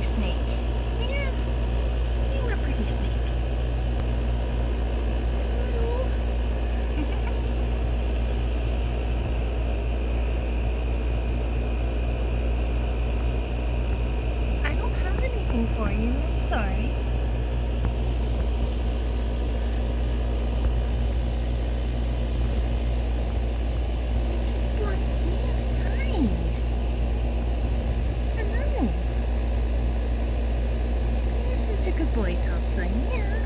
snake. Yeah, you were a pretty snake. Hello. I don't have anything for you. I'm sorry. Look, you're kind. Hello. You're such a good boy, Thulsa. Yeah.